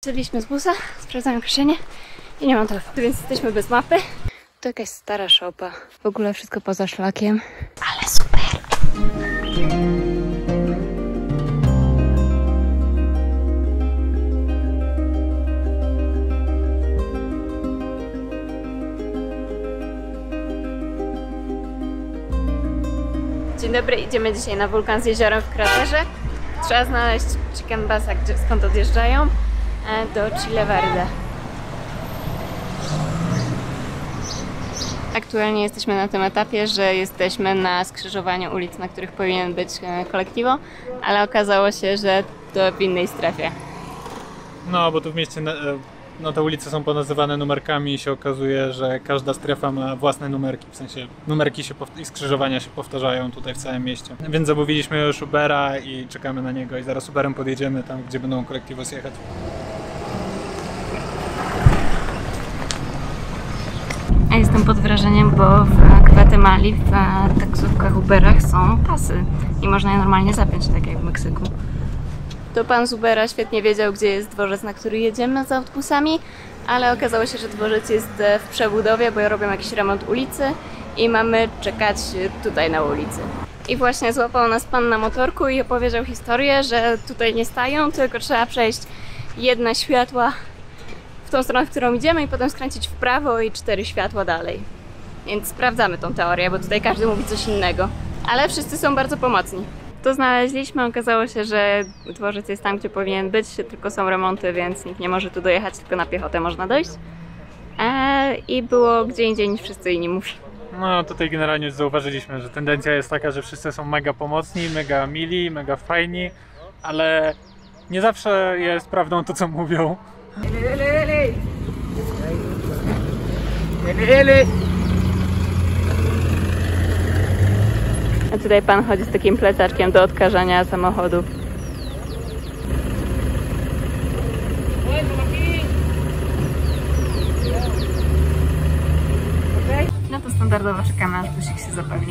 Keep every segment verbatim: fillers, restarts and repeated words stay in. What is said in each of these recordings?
Wyszliśmy z busa, sprawdzamy kieszenie i nie mam telefonu, więc jesteśmy bez mapy. To jakaś stara szopa. W ogóle wszystko poza szlakiem. Ale super! Dzień dobry, idziemy dzisiaj na wulkan z jeziorem w kraterze. Trzeba znaleźć Chicken Bassa, gdzie, skąd odjeżdżają, do Chile Verde. Aktualnie jesteśmy na tym etapie, że jesteśmy na skrzyżowaniu ulic, na których powinien być kolektivo, ale okazało się, że to w innej strefie. No, bo tu w mieście no, te ulice są ponazywane numerkami i się okazuje, że każda strefa ma własne numerki, w sensie numerki się i skrzyżowania się powtarzają tutaj w całym mieście. Więc zamówiliśmy już Ubera i czekamy na niego i zaraz Uberem podjedziemy tam, gdzie będą kolektivos jechać. A jestem pod wrażeniem, bo w Gwatemali w taksówkach Uberach są pasy i można je normalnie zapiąć, tak jak w Meksyku. To pan z Ubera świetnie wiedział, gdzie jest dworzec, na który jedziemy z autobusami, ale okazało się, że dworzec jest w przebudowie, bo robią jakiś remont ulicy i mamy czekać tutaj na ulicy. I właśnie złapał nas pan na motorku i opowiedział historię, że tutaj nie stają, tylko trzeba przejść jedne światła w tą stronę, w którą idziemy i potem skręcić w prawo i cztery światła dalej. Więc sprawdzamy tą teorię, bo tutaj każdy mówi coś innego. Ale wszyscy są bardzo pomocni. To znaleźliśmy, okazało się, że dworzec jest tam, gdzie powinien być, tylko są remonty, więc nikt nie może tu dojechać, tylko na piechotę można dojść. Eee, I było gdzie indziej niż wszyscy inni mówili. No tutaj generalnie już zauważyliśmy, że tendencja jest taka, że wszyscy są mega pomocni, mega mili, mega fajni, ale nie zawsze jest prawdą to, co mówią. A tutaj pan chodzi z takim plecaczkiem do odkażania samochodu. No to standardowo czekamy, aż busik się zapali.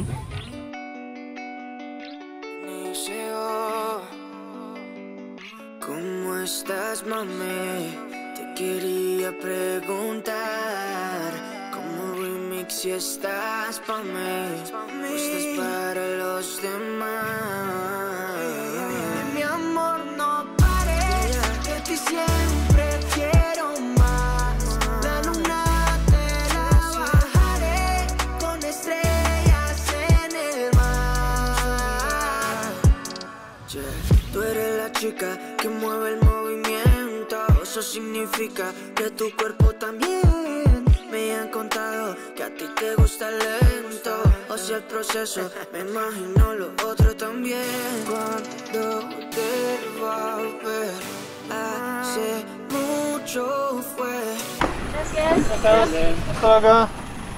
¿Cómo estás, mami? Te quería preguntar ¿cómo remix si estás pa' mí? ¿O estás para los demás? Mi amor, no pares, de ti siempre quiero más. La luna te la bajaré con estrellas en el mar. Yeah. Tú eres la chica que mueve el movimiento. Eso significa que tu cuerpo también. Me han contado que a ti te gusta lento. O sea, el proceso, me imagino lo otro también. Cuando te va a ver, hace mucho fue. Gracias. Hasta luego.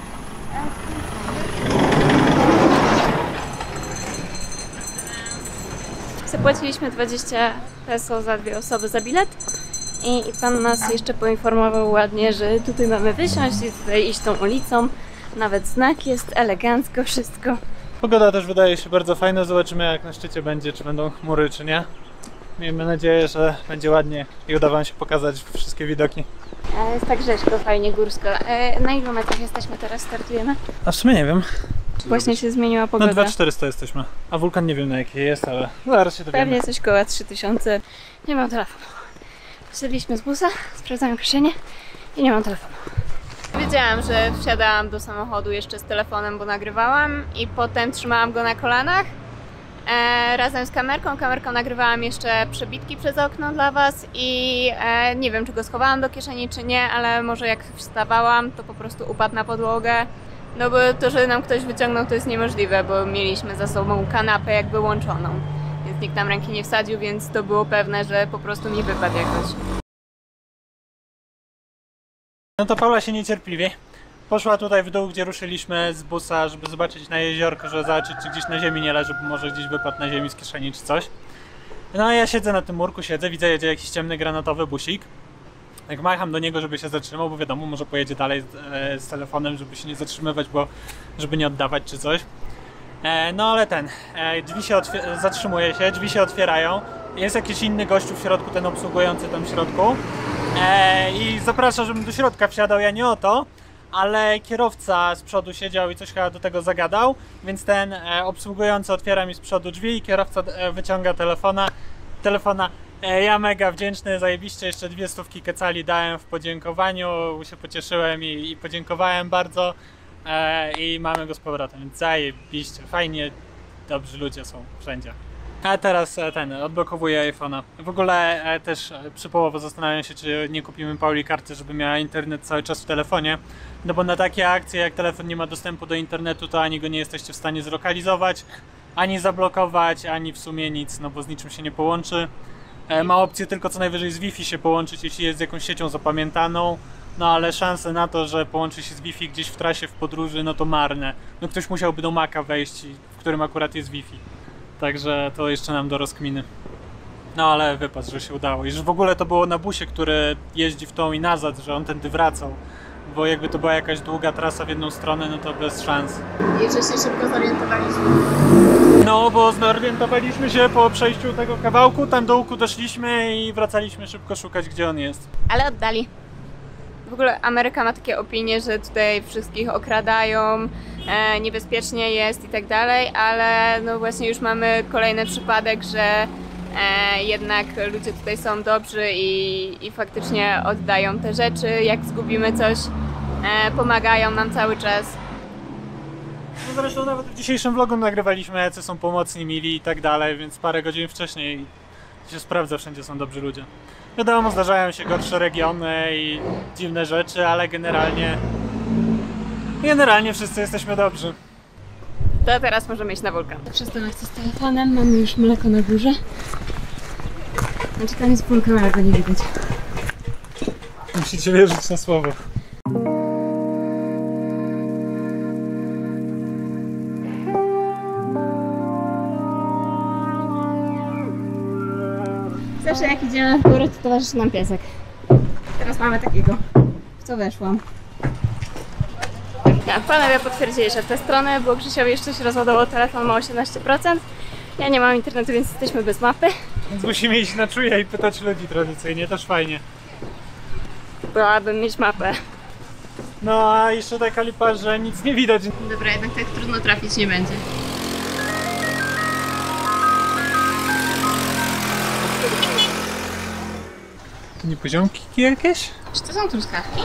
Zapłaciliśmy dwadzieścia peso za dwie osoby za bilet i, i pan nas jeszcze poinformował ładnie, że tutaj mamy wysiąść i tutaj iść tą ulicą. Nawet znak jest, elegancko wszystko. Pogoda też wydaje się bardzo fajna, zobaczymy jak na szczycie będzie, czy będą chmury, czy nie. Miejmy nadzieję, że będzie ładnie i uda wam się pokazać wszystkie widoki. Jest tak rzeźko, fajnie górsko. Na ilu metrach jesteśmy teraz, startujemy? A w sumie nie wiem. Właśnie się zmieniła pogoda. Na dwa tysiące czterysta jesteśmy, a wulkan nie wiem na jakiej jest, ale zaraz się dowiemy. Pewnie coś koło trzy tysiące. Nie mam telefonu. Wsiedliśmy z busa, sprawdzamy kieszenie i nie mam telefonu. Wiedziałam, że wsiadałam do samochodu jeszcze z telefonem, bo nagrywałam i potem trzymałam go na kolanach e, razem z kamerką. Kamerką nagrywałam jeszcze przebitki przez okno dla was i e, nie wiem, czy go schowałam do kieszeni, czy nie, ale może jak wstawałam, to po prostu upadł na podłogę. No bo to, że nam ktoś wyciągnął, to jest niemożliwe, bo mieliśmy za sobą kanapę jakby łączoną. Więc nikt nam ręki nie wsadził, więc to było pewne, że po prostu mi wypadł jakoś. No to Paula się niecierpliwie poszła tutaj w dół, gdzie ruszyliśmy z busa, żeby zobaczyć na jeziorko, żeby zobaczyć, czy gdzieś na ziemi nie leży, bo może gdzieś wypadł na ziemi z kieszeni czy coś. No a ja siedzę na tym murku, siedzę, widzę, jedzie jakiś ciemny granatowy busik. Jak macham do niego, żeby się zatrzymał, bo wiadomo, może pojedzie dalej z, z telefonem, żeby się nie zatrzymywać, bo żeby nie oddawać czy coś. E, no ale ten, e, drzwi się zatrzymuje się, drzwi się otwierają. Jest jakiś inny gościu w środku, ten obsługujący tam w środku. e, i zapraszał, żebym do środka wsiadał, ja nie o to, ale kierowca z przodu siedział i coś chyba do tego zagadał, więc ten e, obsługujący otwiera mi z przodu drzwi i kierowca e, wyciąga telefona, telefona. E, ja mega wdzięczny, zajebiście, jeszcze dwie stówki kecali dałem w podziękowaniu, się pocieszyłem i, i podziękowałem bardzo e, i mamy go z powrotem, więc zajebiście, fajnie, dobrzy ludzie są wszędzie. A teraz e, ten, odblokowuję iPhone'a. W ogóle e, też e, przypołowo zastanawiam się, czy nie kupimy Pauli karty, żeby miała internet cały czas w telefonie. No bo na takie akcje, jak telefon nie ma dostępu do internetu, to ani go nie jesteście w stanie zlokalizować, ani zablokować, ani w sumie nic, no bo z niczym się nie połączy. E, ma opcję tylko co najwyżej z Wi-Fi się połączyć, jeśli jest z jakąś siecią zapamiętaną. No ale szanse na to, że połączy się z Wi-Fi gdzieś w trasie, w podróży, no to marne. No ktoś musiałby do Maca wejść, w którym akurat jest Wi-Fi. Także to jeszcze nam do rozkminy. No ale wypas, że się udało. I że w ogóle to było na busie, który jeździ w tą i nazad, że on tędy wracał. Bo jakby to była jakaś długa trasa w jedną stronę, no to bez szans. I że się szybko zorientowaliśmy. No bo zorientowaliśmy się po przejściu tego kawałku, tam do łuku doszliśmy i wracaliśmy szybko szukać, gdzie on jest. Ale oddali. W ogóle Ameryka ma takie opinie, że tutaj wszystkich okradają, e, niebezpiecznie jest i tak dalej, ale no właśnie już mamy kolejny przypadek, że e, jednak ludzie tutaj są dobrzy i, i faktycznie oddają te rzeczy, jak zgubimy coś, e, pomagają nam cały czas. No zresztą nawet w dzisiejszym vlogu nagrywaliśmy, jacy są pomocni, mili i tak dalej, więc parę godzin wcześniej się sprawdza, wszędzie są dobrzy ludzie. Wiadomo, zdarzają się gorsze regiony i dziwne rzeczy, ale generalnie generalnie wszyscy jesteśmy dobrzy. To teraz możemy iść na wulkan. Przestanę chcę z telefonem, mamy już mleko na górze. Znaczy tam jest wulkan, ale go nie widać. Musicie wierzyć na słowo. Zawsze jak idziemy w górę, to towarzyszy nam piesek. Teraz mamy takiego, w co weszłam. Ja, panowie potwierdzili, że w tę stronę, bo Krzysiowi jeszcze się rozładował telefon, ma osiemnaście procent. Ja nie mam internetu, więc jesteśmy bez mapy. Więc musimy iść na czuje i pytać ludzi tradycyjnie, też fajnie. Byłabym mieć mapę. No a jeszcze taka lipa, że nic nie widać. Dobra, jednak tak trudno trafić nie będzie. To nie poziomki jakieś? Czy to są truskawki?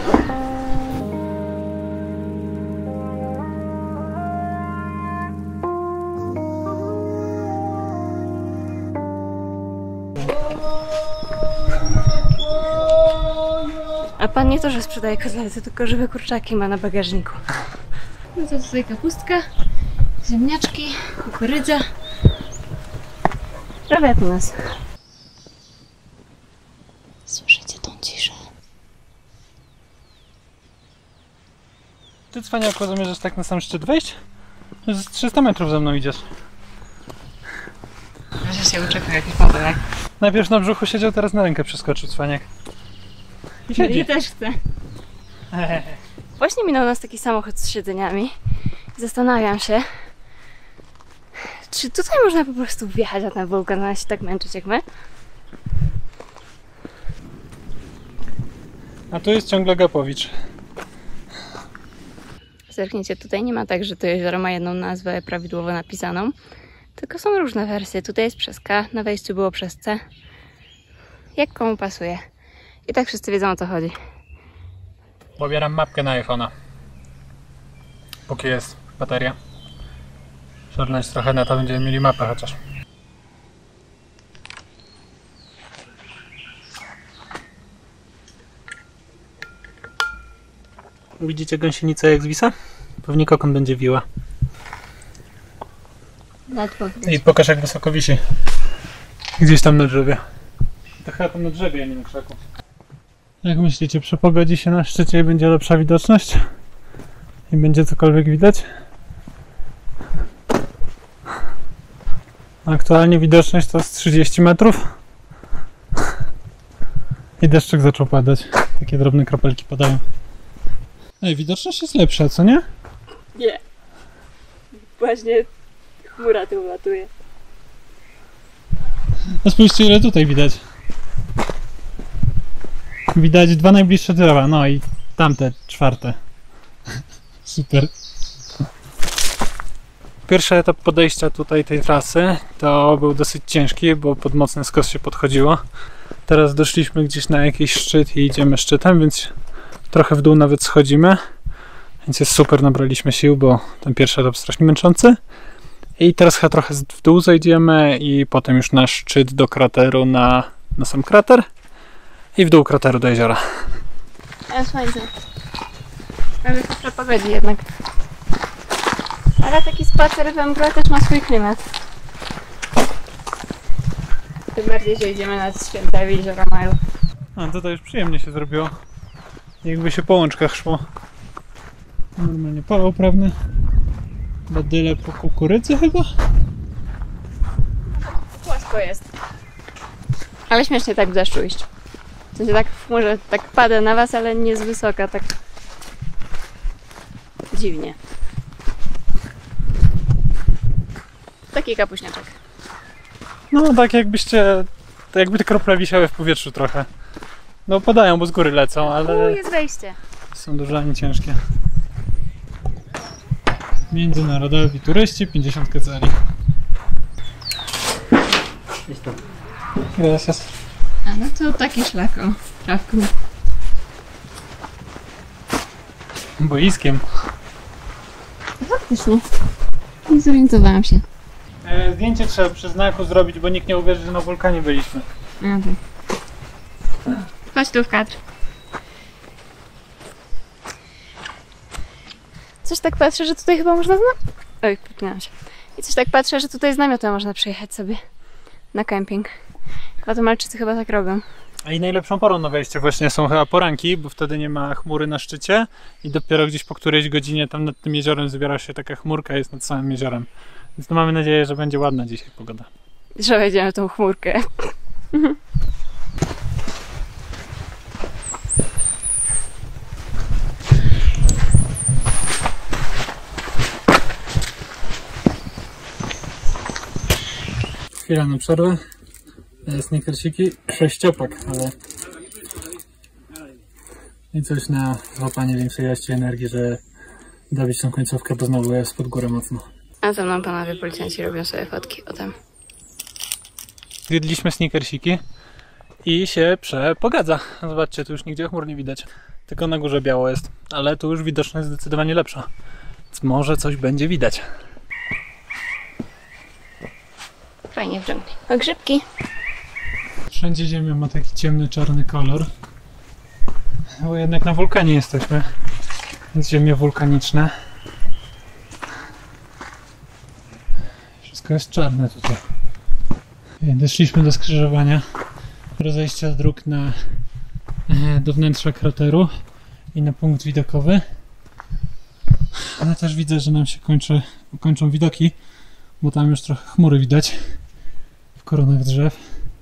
A pan nie to, że sprzedaje kotlety, tylko żywe kurczaki ma na bagażniku. No to tutaj kapustka, ziemniaczki, kukurydza. Prawie jak u nas. Słyszycie tą ciszę? Ty, cwaniaku, zamierzasz tak na sam szczyt wejść? Z trzysta metrów ze mną idziesz. Że się uczeka jakiś modelek. Najpierw na brzuchu siedział, teraz na rękę przeskoczył cwaniak. I siedzi. I też chcę. Właśnie minął nas taki samochód z siedzeniami. Zastanawiam się, czy tutaj można po prostu wjechać na ten wulkan, a się tak męczyć jak my? A tu jest ciągle Gapowicz. Zerknijcie, tutaj nie ma tak, że to jezioro ma jedną nazwę prawidłowo napisaną, tylko są różne wersje. Tutaj jest przez K, na wejściu było przez C. Jak komu pasuje. I tak wszyscy wiedzą, o co chodzi. Pobieram mapkę na iPhone'a. Póki jest bateria. Szarnąć trochę na to, będziemy mieli mapę chociaż. Widzicie gąsienicę jak zwisa? Pewnie kokon będzie wiła. I pokaż jak wysoko wisi. Gdzieś tam na drzewie. To chyba tam na drzewie, a nie na krzaku. Jak myślicie, przy pogodzie się na szczycie i będzie lepsza widoczność? I będzie cokolwiek widać? Aktualnie widoczność to jest trzydzieści metrów. I deszczyk zaczął padać. Takie drobne kropelki padają. Ej, widoczność jest lepsza, co nie? Nie. Właśnie chmura tu ulatuje. A spójrzcie, ile tutaj widać. Widać dwa najbliższe drzewa, no i tamte czwarte. Super. Pierwszy etap podejścia tutaj tej trasy to był dosyć ciężki, bo pod mocny skos się podchodziło. Teraz doszliśmy gdzieś na jakiś szczyt i idziemy szczytem, więc trochę w dół nawet schodzimy. Więc jest super, nabraliśmy sił, bo ten pierwszy etap strasznie męczący. I teraz chyba trochę w dół zejdziemy i potem już na szczyt do krateru, na, na sam krater i w dół krateru do jeziora. Ale słońce. Ale to przepowiedzi jednak. Ale taki spacer we mgle też ma swój klimat. Tym bardziej, że idziemy nad święta jeziora Maju. A tutaj już przyjemnie się zrobiło. Jakby się po łączkach szło. Normalnie pola uprawne. Badyle po kukurydzy chyba? Płasko jest. Ale śmiesznie tak w deszczu iść. W sensie tak w chmurze, tak pada na was, ale nie z wysoka, tak dziwnie. Taki kapuśniaczek. No tak jakbyście, tak jakby te krople wisiały w powietrzu trochę. No padają, bo z góry lecą, ale U, jest wejście. są duże, a nie ciężkie. Międzynarodowi turyści, pięćdziesiąt kecali. Gracias. A no to taki szlak, o, trawką. Boiskiem. Faktycznie. Nie zorientowałam się. E, zdjęcie trzeba przy znaku zrobić, bo nikt nie uwierzy, że na wulkanie byliśmy. A, tak. Chodź tu w kadr. Coś tak patrzę, że tutaj chyba można... Zna... Oj, popinałam się. I coś tak patrzę, że tutaj z namiotem można przyjechać sobie na kemping. Gwatemalczycy chyba tak robią. A i najlepszą porą na wejście właśnie są chyba poranki, bo wtedy nie ma chmury na szczycie i dopiero gdzieś po którejś godzinie tam nad tym jeziorem zbiera się taka chmurka, jest nad samym jeziorem. Więc no mamy nadzieję, że będzie ładna dzisiaj pogoda. Że wejdziemy w tą chmurkę. Chwila na przerwę. Snickersiki, sześciopak, ale i coś na złapanie większej ilości energii, że dobić tą końcówkę, bo znowu jest pod górę mocno. A za mną panowie policjanci robią sobie fotki o tym. Zjedliśmy snickersiki i się przepogadza. Zobaczcie, tu już nigdzie chmur nie widać. Tylko na górze biało jest, ale tu już widoczne jest zdecydowanie lepsza. Więc może coś będzie widać. Fajnie w dżungli. O, grzybki. Wszędzie ziemia ma taki ciemny, czarny kolor. Bo jednak na wulkanie jesteśmy. Więc ziemie wulkaniczne. Wszystko jest czarne tutaj. Doszliśmy do skrzyżowania rozejścia dróg na, do wnętrza krateru i na punkt widokowy. Ale też widzę, że nam się kończy, kończą widoki, bo tam już trochę chmury widać w koronach drzew.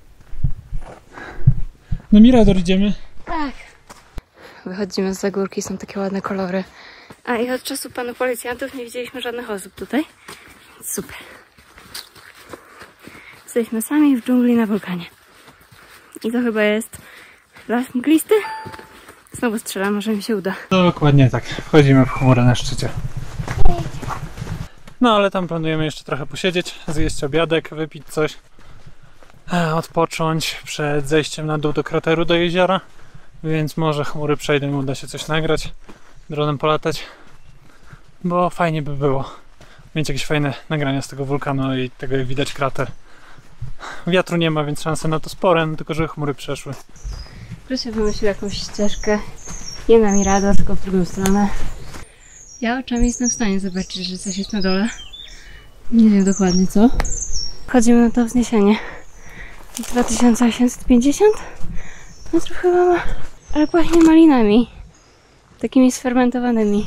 No Mirador idziemy. Tak. Wychodzimy z za górki, są takie ładne kolory. A i od czasu panów policjantów nie widzieliśmy żadnych osób tutaj. Super. Jesteśmy sami w dżungli na wulkanie. I to chyba jest las mglisty. Znowu strzelam, może mi się uda. Dokładnie tak. Wchodzimy w chmurę na szczycie. No ale tam planujemy jeszcze trochę posiedzieć, zjeść obiadek, wypić coś, odpocząć przed zejściem na dół do krateru, do jeziora. Więc może chmury przejdą i uda się coś nagrać, dronem polatać. Bo fajnie by było mieć jakieś fajne nagrania z tego wulkanu i tego, jak widać krater. Wiatru nie ma, więc szanse na to spore, no tylko że chmury przeszły. Proszę wymyślił jakąś ścieżkę. Nie na Mirador, tylko w drugą stronę. Ja oczami jestem w stanie zobaczyć, że coś jest na dole. Nie wiem dokładnie co. Wchodzimy na to wzniesienie. dwa tysiące osiemset pięćdziesiąt metrów chyba ma. Ale pachnie malinami. Takimi sfermentowanymi.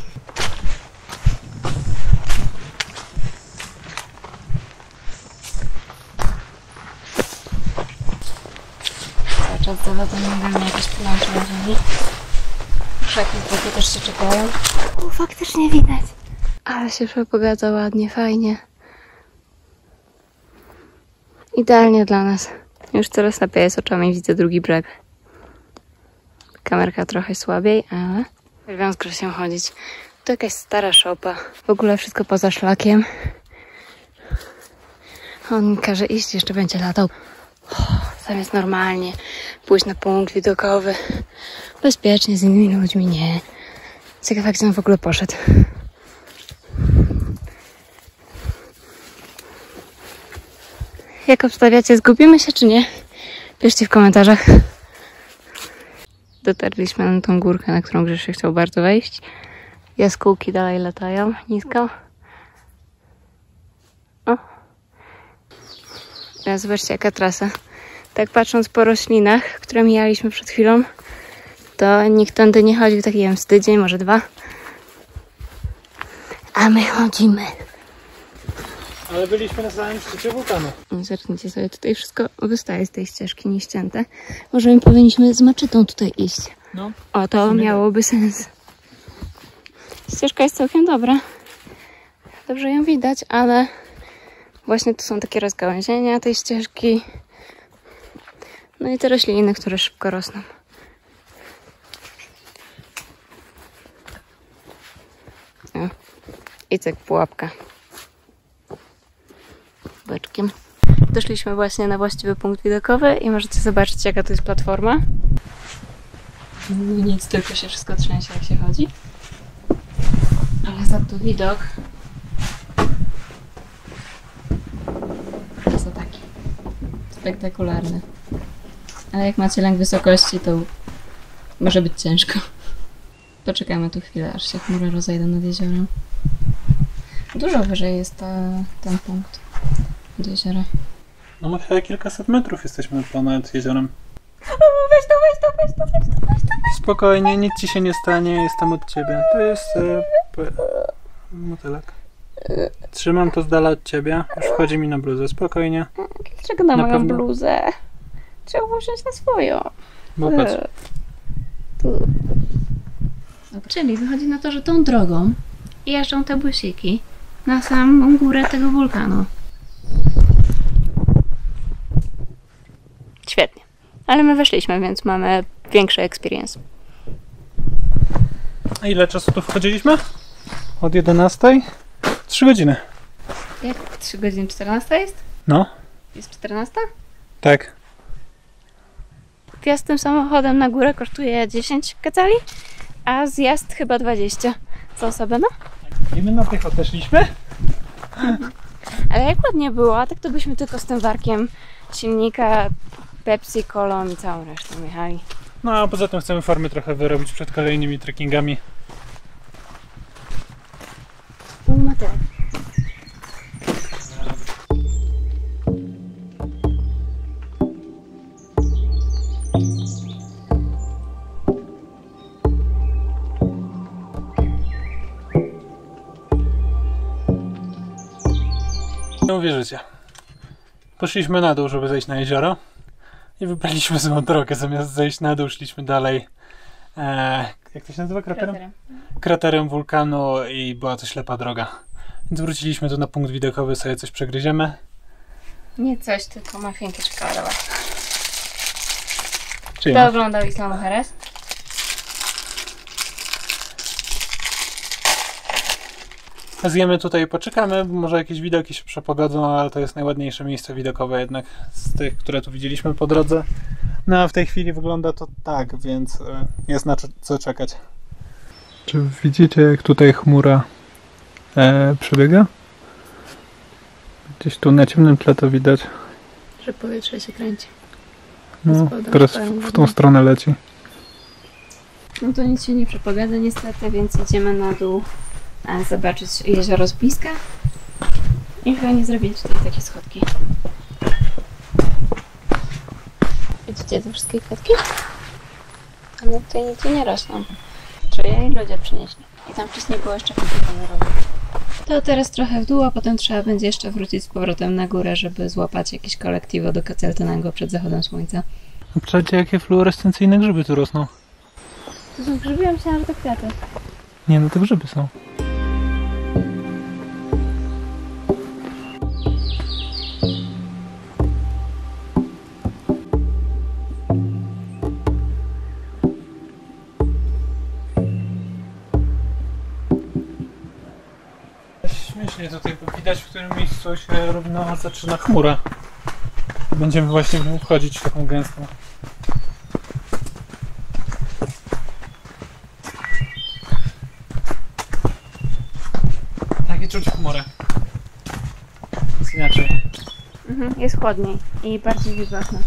Cały czas za lodem jakieś plancze na ziemi. Krzaki z boku też się czekają. O, faktycznie widać. Ale się przepogadza ładnie, fajnie. Idealnie dla nas. Już coraz lepiej jest oczami, widzę drugi brzeg. Kamerka trochę słabiej, ale wiążę się chodzić. To jakaś stara szopa. W ogóle wszystko poza szlakiem. On mi każe iść, jeszcze będzie latał. Zamiast normalnie pójść na punkt widokowy. Bezpiecznie, z innymi ludźmi, nie. Ciekawe, gdzie on w ogóle poszedł. Jak obstawiacie, zgubimy się czy nie? Piszcie w komentarzach. Dotarliśmy na tą górkę, na którą Grzesiu chciał bardzo wejść. Jaskółki dalej latają nisko. O. Teraz zobaczcie, jaka trasa. Tak patrząc po roślinach, które mijaliśmy przed chwilą, to nikt tędy nie chodził, taki wiem, z tydzień, może dwa. A my chodzimy. Ale byliśmy na samym szczycie wulkanu. Zacznijcie sobie, tutaj wszystko wystaje z tej ścieżki nieścięte. Może my powinniśmy z maczytą tutaj iść. No. O, to miałoby sens. Ścieżka jest całkiem dobra. Dobrze ją widać, ale właśnie tu są takie rozgałęzienia tej ścieżki. No i te rośliny, które szybko rosną. O. I cyk, pułapka. Beczkiem. Doszliśmy właśnie na właściwy punkt widokowy i możecie zobaczyć, jaka to jest platforma. Nic, tylko się wszystko trzęsie, jak się chodzi. Ale za to widok jest taki spektakularny. Ale jak macie lęk wysokości, to może być ciężko. Poczekamy tu chwilę, aż się chmury rozejdą nad jeziorem. Dużo wyżej jest ta, ten punkt od jeziora. No my chyba kilkaset metrów jesteśmy ponad jeziorem. O, weź to, weź to, weź to, weź to, weź to. Spokojnie, nic ci się nie stanie, jestem od ciebie. To jest e, p- motylek. Trzymam to z dala od ciebie, już wchodzi mi na bluzę, spokojnie. Dlaczego na, Na moją pewno. bluzę? Trzeba wziąć na swoją. Bo patrz. Tu. Czyli wychodzi na to, że tą drogą jeżdżą te busiki na samą górę tego wulkanu. Świetnie. Ale my weszliśmy, więc mamy większy experience. A ile czasu tu wchodziliśmy? Od jedenastej? trzy godziny. Jak? trzy godziny czternasta jest? No, Jest czternasta? tak. Wjazd tym samochodem na górę kosztuje dziesięć kacali, a zjazd chyba dwadzieścia za osobę, no. I my na tych odeszliśmy? Ale jak ładnie było, a tak to byśmy tylko z tym warkiem silnika, Pepsi, kolą i całą resztą jechali. No a poza tym chcemy formy trochę wyrobić przed kolejnymi trekkingami. Pół matera. Nie uwierzycie. Poszliśmy na dół, żeby zejść na jezioro i wybraliśmy złą drogę. Zamiast zejść na dół, szliśmy dalej. E, jak to się nazywa? Kraterem? Kraterem. Kraterem wulkanu i była to ślepa droga. Więc wróciliśmy tu na punkt widokowy, sobie coś przegryziemy. Nie coś, tylko mafinkę czekoladowe. Czyli Kto oglądał Islamu Jerez? zjemy tutaj i poczekamy, bo może jakieś widoki się przepogodzą, ale to jest najładniejsze miejsce widokowe jednak z tych, które tu widzieliśmy po drodze. No a w tej chwili wygląda to tak, więc jest na co czekać. Czy widzicie, jak tutaj chmura e, przebiega? Gdzieś tu na ciemnym tle to widać. Że powietrze się kręci. No, teraz w, w tą stronę leci. No to nic się nie przepowiada niestety, więc idziemy na dół a zobaczyć jezioro z bliska. I chyba nie zrobić tutaj takie schodki. Widzicie te wszystkie kwiatki? Ale tutaj nic nie rosną. Czy je ludzie przynieśli. I tam wcześniej było jeszcze komputerowe. To teraz trochę w dół, a potem trzeba będzie jeszcze wrócić z powrotem na górę, żeby złapać jakieś kolektywo do Keceltenego przed zachodem słońca. Patrzcie, jakie fluorescencyjne grzyby tu rosną. To są grzyby, ja myślałam, że to kwiaty. Nie, no to grzyby są. śmiesznie tutaj, bo widać, w którym miejscu się równo zaczyna chmura. Będziemy właśnie wchodzić w taką gęstą. Tak i czuć chmurę. Jest inaczej. Mhm, jest chłodniej i bardziej wilgotno.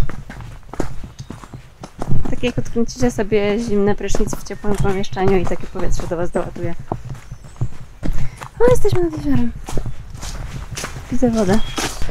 Tak jak odkręcicie sobie zimny prysznic w ciepłym pomieszczeniu i takie powietrze do Was doładuje. No, jesteśmy nad jeziorem. Widzę wodę.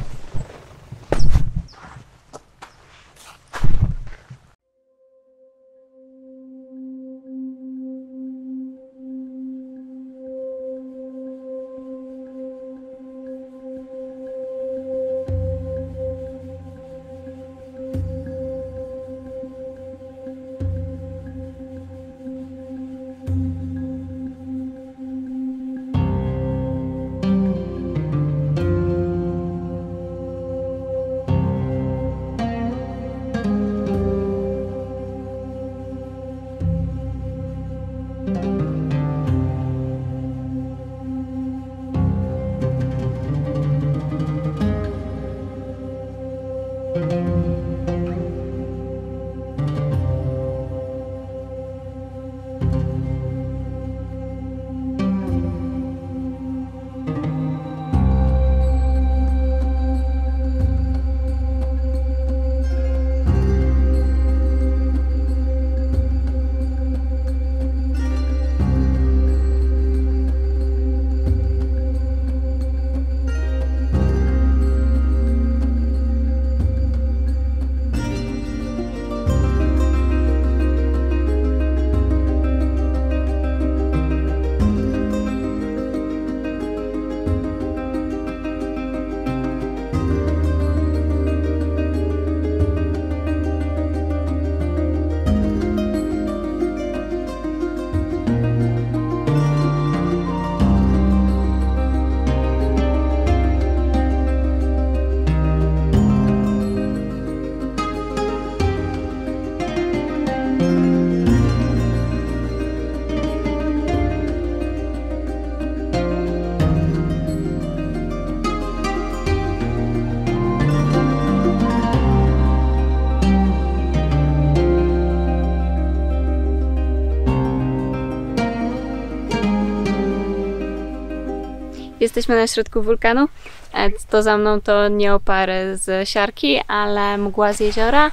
Jesteśmy na środku wulkanu. To za mną to nie opary z siarki, ale mgła z jeziora,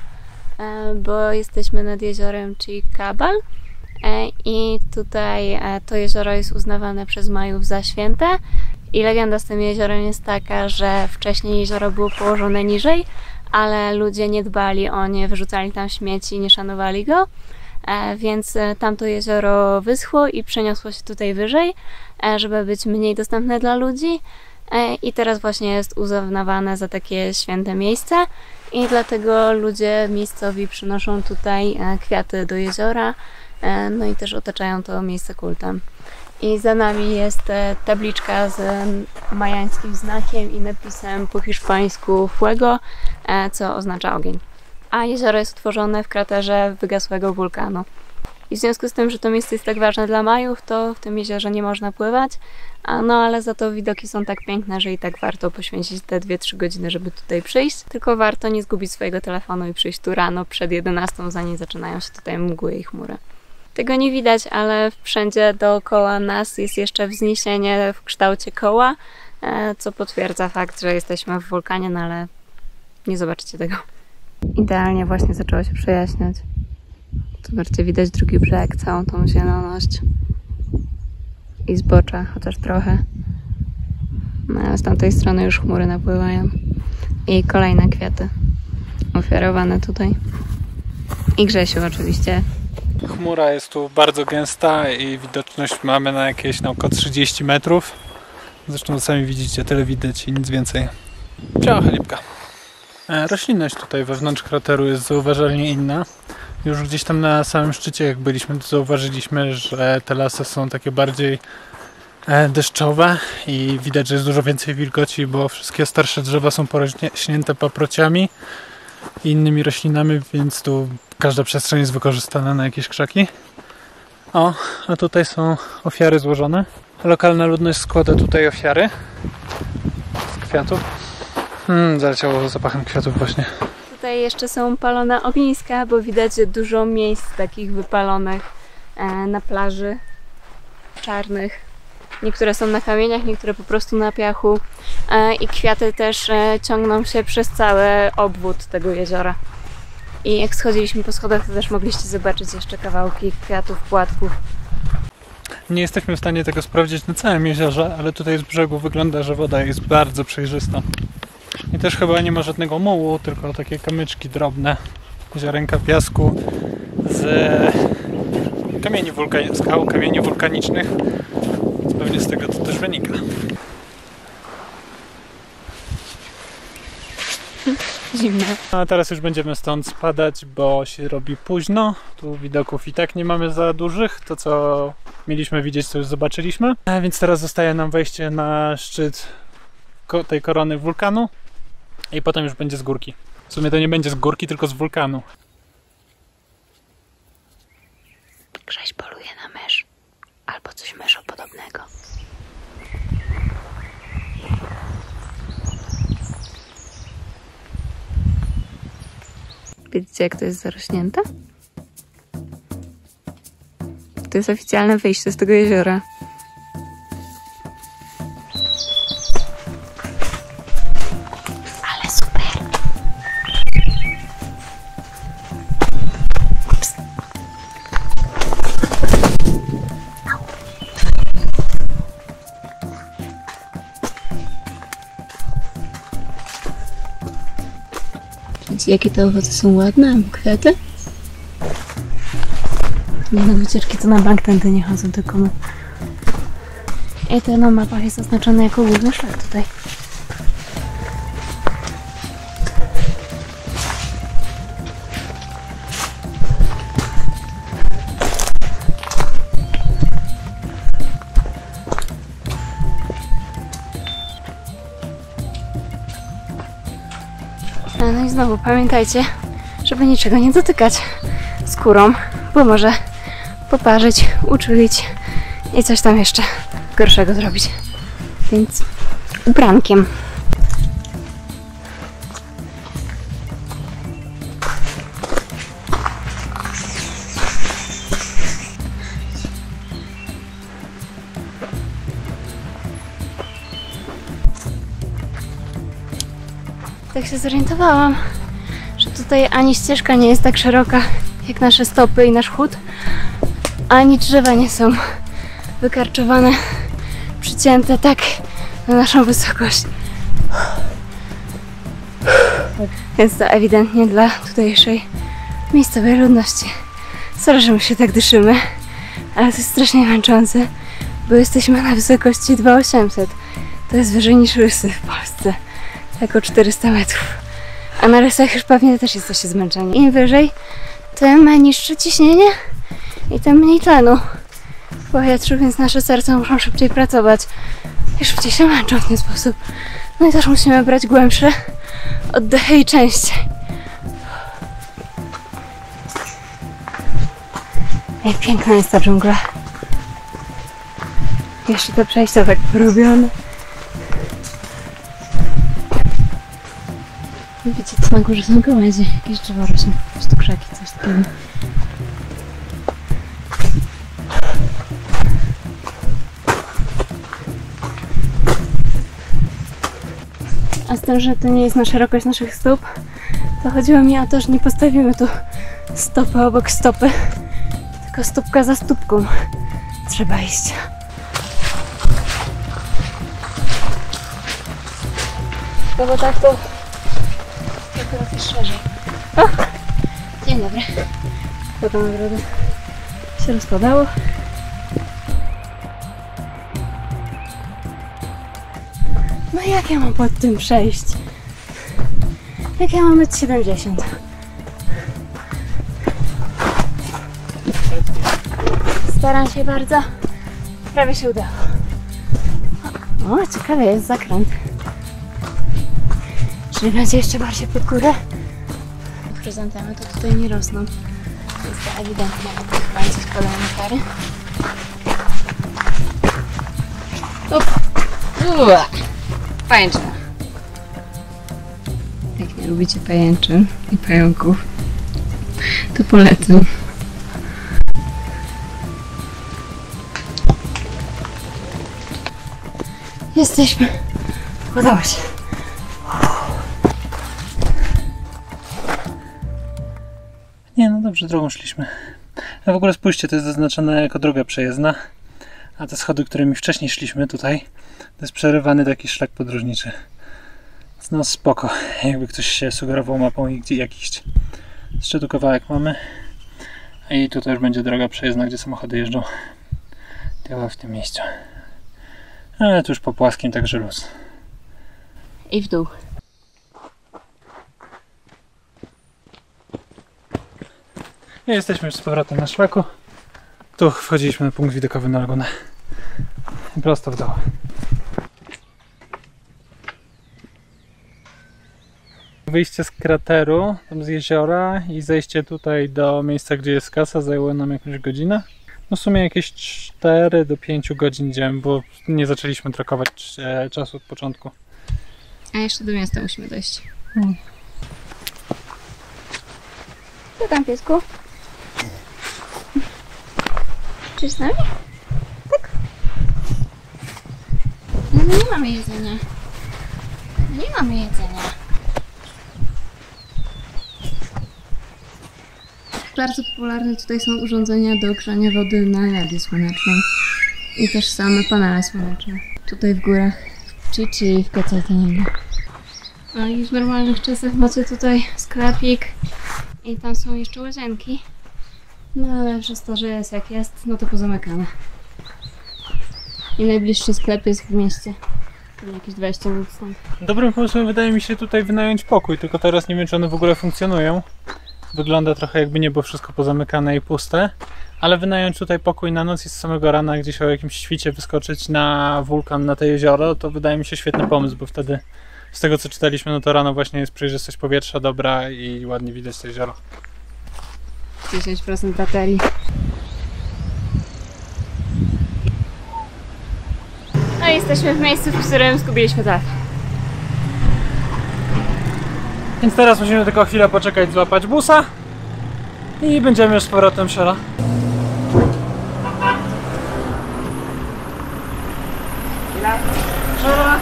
bo jesteśmy nad jeziorem Cikabal i tutaj to jezioro jest uznawane przez Majów za święte. I legenda z tym jeziorem jest taka, że wcześniej jezioro było położone niżej, ale ludzie nie dbali o nie, wyrzucali tam śmieci, nie szanowali go. Więc tamto jezioro wyschło i przeniosło się tutaj wyżej, żeby być mniej dostępne dla ludzi i teraz właśnie jest uznawane za takie święte miejsce i dlatego ludzie miejscowi przynoszą tutaj kwiaty do jeziora, no i też otaczają to miejsce kultem. I za nami jest tabliczka z majańskim znakiem i napisem po hiszpańsku fuego, co oznacza ogień. A jezioro jest utworzone w kraterze wygasłego wulkanu. I w związku z tym, że to miejsce jest tak ważne dla Majów, to w tym jeziorze nie można pływać, a no ale za to widoki są tak piękne, że i tak warto poświęcić te dwie trzy godziny, żeby tutaj przyjść. Tylko warto nie zgubić swojego telefonu i przyjść tu rano przed jedenastą, zanim zaczynają się tutaj mgły i chmury. Tego nie widać, ale wszędzie dookoła nas jest jeszcze wzniesienie w kształcie koła, co potwierdza fakt, że jesteśmy w wulkanie, no ale nie zobaczycie tego. Idealnie właśnie zaczęło się przejaśniać. Zobaczcie, widać drugi brzeg, całą tą zieloność i zbocza, chociaż trochę. No ale z tamtej strony już chmury napływają. I kolejne kwiaty ofiarowane tutaj. I Grzesiu oczywiście. Chmura jest tu bardzo gęsta i widoczność mamy na jakieś na około trzydzieści metrów. Zresztą sami widzicie, tyle widać i nic więcej. Ciao, chalipka. Roślinność tutaj wewnątrz krateru jest zauważalnie inna. Już gdzieś tam na samym szczycie, jak byliśmy, to zauważyliśmy, że te lasy są takie bardziej deszczowe i widać, że jest dużo więcej wilgoci, bo wszystkie starsze drzewa są porośnięte paprociami i innymi roślinami, więc tu każda przestrzeń jest wykorzystana na jakieś krzaki. O, a tutaj są ofiary złożone. Lokalna ludność składa tutaj ofiary z kwiatów. Hmm, zaleciało zapachem kwiatów właśnie. Tutaj jeszcze są palone ogniska, bo widać dużo miejsc takich wypalonych e, na plaży czarnych. Niektóre są na kamieniach, niektóre po prostu na piachu. E, I kwiaty też e, ciągną się przez cały obwód tego jeziora. I jak schodziliśmy po schodach, to też mogliście zobaczyć jeszcze kawałki kwiatów, płatków. Nie jesteśmy w stanie tego sprawdzić na całym jeziorze, ale tutaj z brzegu wygląda, że woda jest bardzo przejrzysta. I też chyba nie ma żadnego mułu, tylko takie kamyczki drobne, ziarenka piasku z kamieni, wulka- skał, kamieni wulkanicznych. Więc pewnie z tego to też wynika. Zimne. A teraz już będziemy stąd spadać, bo się robi późno. Tu widoków i tak nie mamy za dużych. To, co mieliśmy widzieć, to już zobaczyliśmy. A więc teraz zostaje nam wejście na szczyt ko- tej korony wulkanu i potem już będzie z górki. W sumie to nie będzie z górki, tylko z wulkanu. Grześ poluje na mysz. Albo coś myszopodobnego. Widzicie, jak to jest zarośnięte? To jest oficjalne wyjście z tego jeziora. Ale super! Ups. Widzicie, jakie te owoce są ładne? Kwiaty? Nie na wycieczki, to na bank tędy nie chodzą, tylko my. I to na mapach jest oznaczone jako główny szlak tutaj. No i znowu pamiętajcie, żeby niczego nie dotykać skórą, bo może poparzyć, uczulić i coś tam jeszcze gorszego zrobić. Więc ubrankiem. Tak się zorientowałam, że tutaj ani ścieżka nie jest tak szeroka jak nasze stopy i nasz chód, ani drzewa nie są wykarczowane, przycięte tak na naszą wysokość. Więc to ewidentnie dla tutejszej miejscowej ludności. Sorry, że my się tak dyszymy, ale to jest strasznie męczące, bo jesteśmy na wysokości dwa tysiące osiemset. To jest wyżej niż Rysy w Polsce. Tak o czterysta metrów. A na Rysach już pewnie też jesteście zmęczeni. Im wyżej, tym niższe ciśnienie i tym mniej tlenu w powietrzu, więc nasze serca muszą szybciej pracować i szybciej się męczą w ten sposób. No i też musimy brać głębsze oddechy i częściej. Jak piękna jest ta dżungla. Jeszcze te przejścia tak porobione. Widzicie, to na górze są gałęzie, jakieś drzewa rośnie, po prostu krzaki, coś takiego. A z tym, że to nie jest na szerokość naszych stóp, to chodziło mi o to, że nie postawimy tu stopy obok stopy, tylko stópka za stópką trzeba iść. No bo tak to akurat jest szerzej. O! Dzień dobry. Potem nagrodę się rozpadało. No jak ja mam pod tym przejść? Jak ja mam metr siedemdziesiąt? Staram się bardzo. Prawie się udało. O, ciekawe jest zakręt. Czyli będzie jeszcze bardziej pod górę. Chryzantemy to tutaj nie rosną. Jest to ewidentnie chyba coś kolejne kary. Uła! Pajęczyna. Jak nie lubicie pajęczyn i pająków, to polecam. Jesteśmy. Udało się. Nie, no dobrze, drogą szliśmy. A w ogóle spójrzcie, to jest zaznaczone jako droga przejezdna. A te schody, którymi wcześniej szliśmy tutaj, to jest przerywany taki szlak podróżniczy. Więc no spoko, jakby ktoś się sugerował mapą i gdzie jak iść. Jeszcze tu kawałek mamy. I tutaj już będzie droga przejezdna, gdzie samochody jeżdżą. Tylko w tym miejscu. Ale tu już po płaskim, także luz. I w dół. I jesteśmy już z powrotem na szlaku. Tu wchodziliśmy na punkt widokowy na lagunę. I prosto w dół. Wyjście z krateru, tam z jeziora i zejście tutaj do miejsca, gdzie jest kasa, zajęło nam jakąś godzinę. No w sumie jakieś cztery do pięciu godzin idziemy, bo nie zaczęliśmy trakować e, czasu od początku. A jeszcze do miasta musimy dojść. Hmm. Co tam, piesku? Czy z nami? Tak. No nie mamy jedzenia. Nie mamy jedzenia. Bardzo popularne tutaj są urządzenia do grzania wody na energię słoneczną. I też same panele słoneczne. Tutaj w górach, w Chichi, w Quetzaltenango. No i w normalnych czasach macie tutaj sklepik i tam są jeszcze łazienki. No ale przez to, że jest jak jest, no to pozamykane. I najbliższy sklep jest w mieście. Jakieś dwadzieścia minut stąd. Dobrym pomysłem wydaje mi się tutaj wynająć pokój, tylko teraz nie wiem, czy one w ogóle funkcjonują. Wygląda trochę jakby nie było wszystko pozamykane i puste. Ale wynająć tutaj pokój na noc i z samego rana gdzieś o jakimś świcie wyskoczyć na wulkan, na to jezioro, to wydaje mi się świetny pomysł, bo wtedy z tego co czytaliśmy, no to rano właśnie jest przejrzystość powietrza dobra i ładnie widać to jezioro. dziesięć procent baterii. No i jesteśmy w miejscu, w którym zgubiliśmy telefon. Więc teraz musimy tylko chwilę poczekać, złapać busa i będziemy już z powrotem szela. Szela.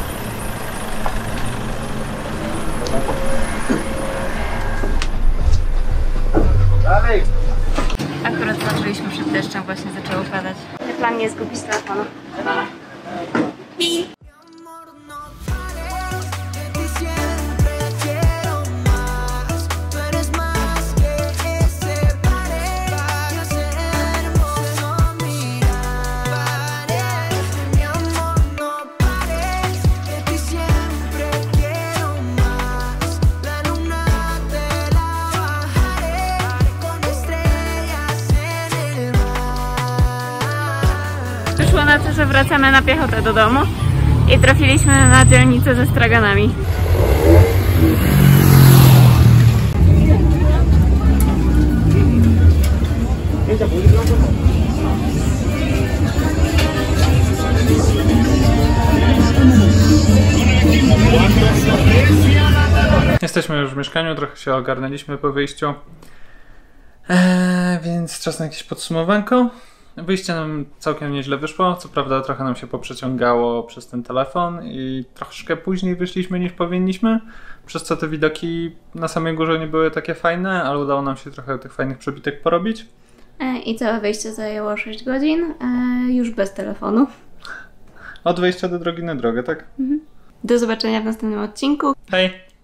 Dalej. Akurat zaczęliśmy przed deszczem, właśnie zaczęło padać. Plan nie jest zgubić telefonu. Wyszło na to, że wracamy na piechotę do domu i trafiliśmy na dzielnicę ze straganami. Jesteśmy już w mieszkaniu, trochę się ogarnęliśmy po wyjściu, eee, więc czas na jakieś podsumowanko. Wyjście nam całkiem nieźle wyszło, co prawda trochę nam się poprzeciągało przez ten telefon i troszkę później wyszliśmy niż powinniśmy, przez co te widoki na samej górze nie były takie fajne, ale udało nam się trochę tych fajnych przebitek porobić. I całe wyjście zajęło sześć godzin, już bez telefonu. Od wejścia do drogi na drogę, tak? Do zobaczenia w następnym odcinku. Hej!